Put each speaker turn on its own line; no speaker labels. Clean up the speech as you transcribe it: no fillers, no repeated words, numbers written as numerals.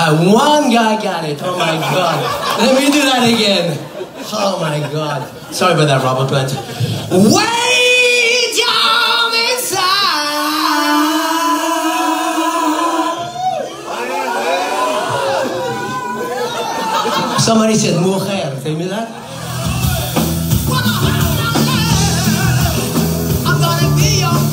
One guy got it. Oh my God. Let me do that again. Oh my God. Sorry about that, Robert, but way down inside. Somebody said mujer. Tell me that. I'm gonna be your